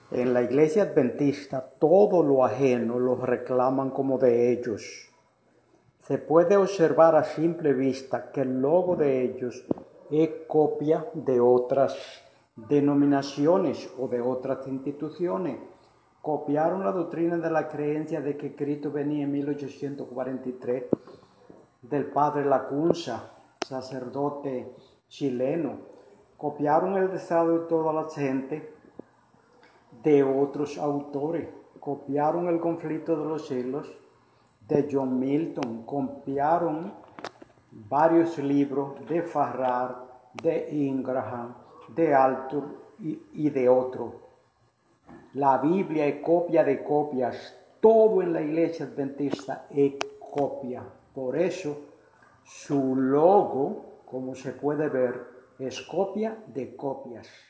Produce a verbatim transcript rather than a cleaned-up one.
En la iglesia adventista todo lo ajeno lo reclaman como de ellos. Se puede observar a simple vista que el logo de ellos es copia de otras denominaciones o de otras instituciones. Copiaron la doctrina de la creencia de que Cristo venía en mil ochocientos cuarenta y tres del padre Lacunza, sacerdote chileno. Copiaron el deseo de toda la gente de otros autores. Copiaron el conflicto de los siglos de John Milton. Copiaron varios libros de Farrar, de Ingraham, de Altur y, y de otros. La Biblia es copia de copias. Todo en la iglesia adventista es copia. Por eso su logo, como se puede ver, es copia de copias.